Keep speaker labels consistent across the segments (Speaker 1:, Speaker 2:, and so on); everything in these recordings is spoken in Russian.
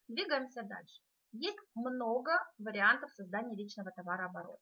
Speaker 1: Двигаемся дальше. Есть много вариантов создания личного товарооборота.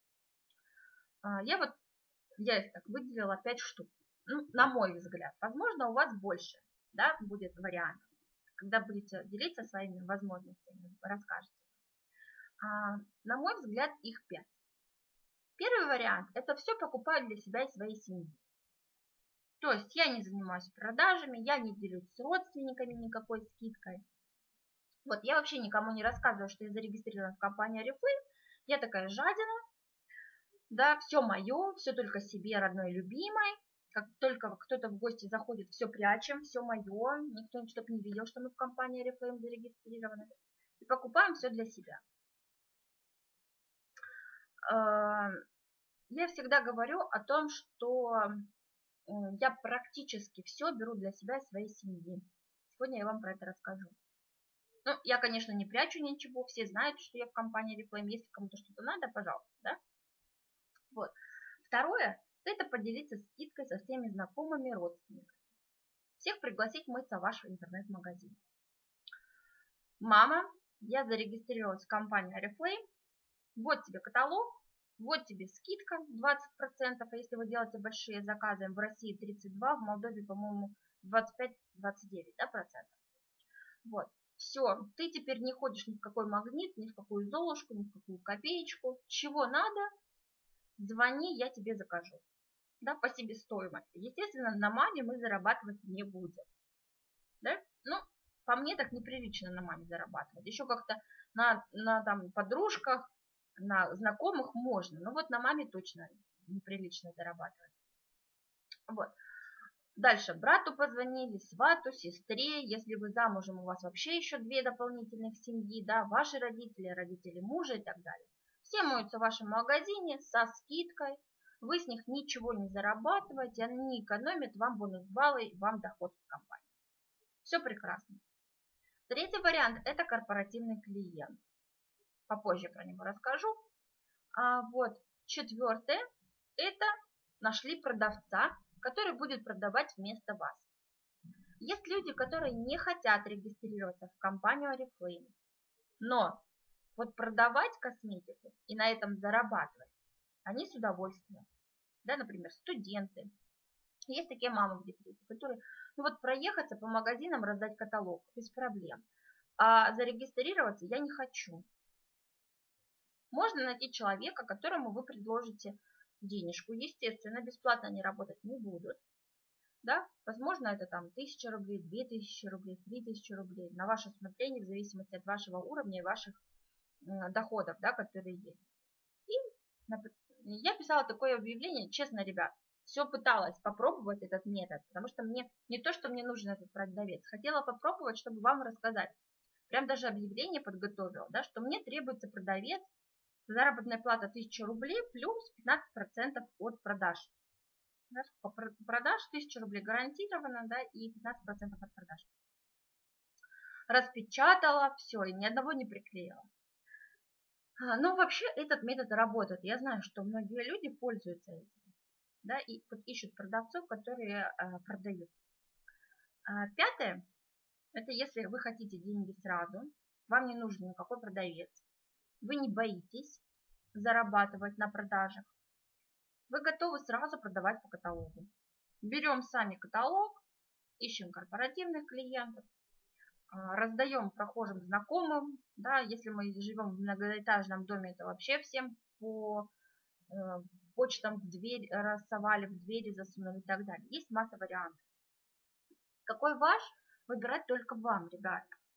Speaker 1: Я их так выделила 5 штук. Ну, на мой взгляд. Возможно, у вас больше, да, будет вариантов. Когда будете делиться своими возможностями, расскажете. На мой взгляд, их 5. Первый вариант – это все покупаю для себя и своей семьи. То есть я не занимаюсь продажами, я не делюсь с родственниками никакой скидкой. Вот, я вообще никому не рассказываю, что я зарегистрирована в компании Oriflame. Я такая жадина, да, все мое, все только себе, родной, любимой. Как только кто-то в гости заходит, все прячем, все мое. Никто чтобы не видел, что мы в компании Oriflame зарегистрированы. И покупаем все для себя. Я всегда говорю о том, что я практически все беру для себя и своей семьи. Сегодня я вам про это расскажу. Ну, я, конечно, не прячу ничего, все знают, что я в компании Oriflame. Если кому-то что-то надо, пожалуйста, да? Вот. Второе, это поделиться скидкой со всеми знакомыми и родственниками. Всех пригласить мыться в ваш интернет-магазин. Мама, я зарегистрировалась в компании Oriflame. Вот тебе каталог, вот тебе скидка 20%, а если вы делаете большие заказы, в России 32%, в Молдове, по-моему, 25-29%, да, процентов. Вот. Все, ты теперь не ходишь ни в какой магнит, ни в какую золушку, ни в какую копеечку. Чего надо, звони, я тебе закажу. Да, по себестоимости. Естественно, на маме мы зарабатывать не будем. Да? Ну, по мне так неприлично на маме зарабатывать. Еще как-то на там, подружках, на знакомых можно. Но вот на маме точно неприлично зарабатывать. Вот. Дальше брату позвонили, свату, сестре. Если вы замужем, у вас вообще еще 2 дополнительных семьи, да, ваши родители, родители мужа и так далее. Все моются в вашем магазине со скидкой. Вы с них ничего не зарабатываете, они экономят вам бонус-баллы, вам доход в компании. Все прекрасно. Третий вариант – это корпоративный клиент. Попозже про него расскажу. Вот. Четвертое – это нашли продавца, который будет продавать вместо вас. Есть люди, которые не хотят регистрироваться в компанию Oriflame, но вот продавать косметику и на этом зарабатывать, они с удовольствием. Да, например, студенты. Есть такие мамы в декрете, которые, ну вот проехаться по магазинам, раздать каталог, без проблем. А зарегистрироваться я не хочу. Можно найти человека, которому вы предложите денежку. Естественно, бесплатно они работать не будут. Да? Возможно, это там 1000 рублей, 2000 рублей, 3000 рублей. На ваше усмотрение, в зависимости от вашего уровня и ваших доходов, да, которые есть. И я писала такое объявление, честно, ребят, все пыталась попробовать этот метод, потому что мне не то, что мне нужен этот продавец, хотела попробовать, чтобы вам рассказать. Прям даже объявление подготовила, да, что мне требуется продавец, заработная плата 1000 рублей плюс 15% от продаж. Продаж 1000 рублей гарантированно, да, и 15% от продаж. Распечатала, все, и ни одного не приклеила. Но вообще этот метод работает. Я знаю, что многие люди пользуются этим, да, и ищут продавцов, которые продают. Пятое, это если вы хотите деньги сразу, вам не нужен никакой продавец, вы не боитесь зарабатывать на продажах, вы готовы сразу продавать по каталогу. Берем сами каталог, ищем корпоративных клиентов, раздаем прохожим знакомым, да, если мы живем в многоэтажном доме, то вообще всем по почтам в дверь рассовали, в двери засунули и так далее. Есть масса вариантов. Какой ваш, выбирать только вам, ребята.